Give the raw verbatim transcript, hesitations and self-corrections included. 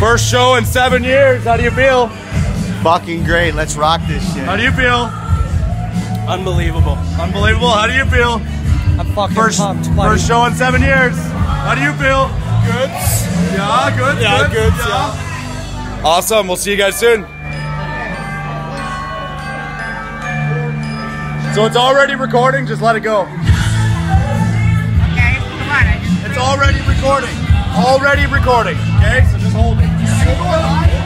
First show in seven years. How do you feel? Fucking great. Let's rock this shit. How do you feel? Unbelievable. Unbelievable. How do you feel? I'm fucking First, pumped, buddy. first show in seven years. How do you feel? Good. Yeah, good. Yeah, good. good. Yeah. Yeah. Awesome. We'll see you guys soon. So it's already recording. Just let it go. Okay, come on. I just It's already recording. Already recording. Okay, so just hold it.